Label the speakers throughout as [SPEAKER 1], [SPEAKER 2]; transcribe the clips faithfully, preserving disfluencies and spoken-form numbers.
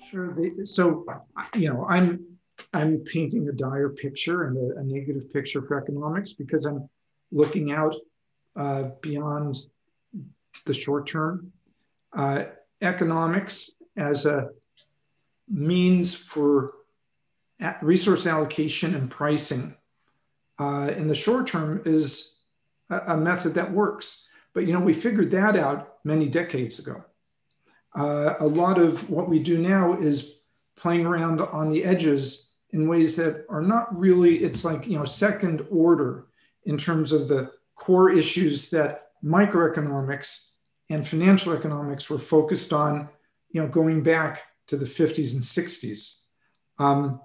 [SPEAKER 1] Sure. They, so, you know, I'm I'm painting a dire picture and a, a negative picture for economics because I'm looking out uh, beyond the short term. Uh, economics as a means for resource allocation and pricing uh, in the short term is a, a method that works. But, you know, we figured that out many decades ago. Uh, a lot of what we do now is playing around on the edges in ways that are not really, it's like, you know, second order in terms of the core issues that microeconomics and financial economics were focused on, you know, going back to the fifties and sixties. Um,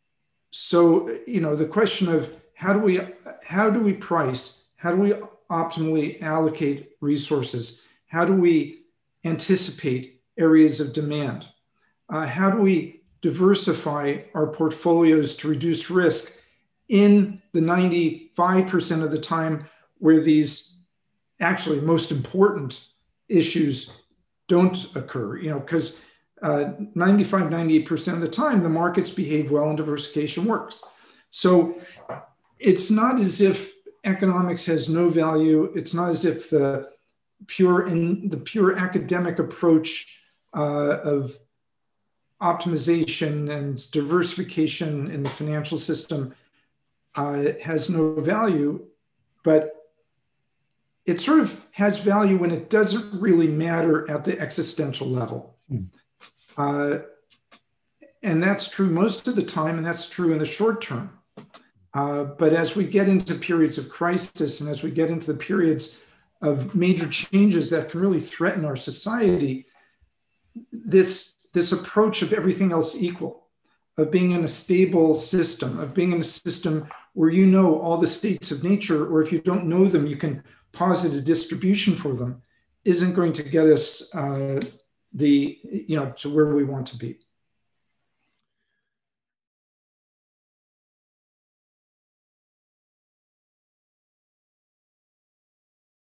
[SPEAKER 1] so, you know, the question of how do we, how do we price? How do we optimally allocate resources? How do we anticipate areas of demand? Uh, how do we diversify our portfolios to reduce risk in the ninety-five percent of the time where these actually most important issues don't occur? You know, because uh, ninety-five, ninety-eight percent of the time, the markets behave well and diversification works. So it's not as if economics has no value. It's not as if the pure in the pure academic approach uh, of optimization and diversification in the financial system uh, has no value, but it sort of has value when it doesn't really matter at the existential level. Mm. Uh, and that's true most of the time, and that's true in the short term. Uh, but as we get into periods of crisis and as we get into the periods of major changes that can really threaten our society, this, this approach of everything else equal, of being in a stable system, of being in a system where you know all the states of nature, or if you don't know them, you can posit a distribution for them, isn't going to get us uh, the, you know, to where we want to be.